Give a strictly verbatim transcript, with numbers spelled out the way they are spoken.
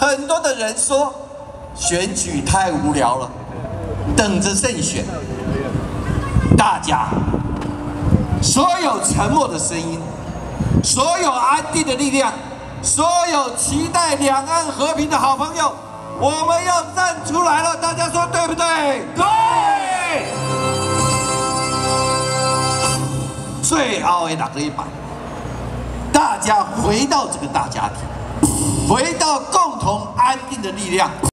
很多的人说选举太无聊了，等着胜选。大家，所有沉默的声音，所有安定的力量，所有期待两岸和平的好朋友，我们要站出来了！大家说对不对？对。最后的六个礼拜，大家回到这个大家庭，回到共同安定的力量。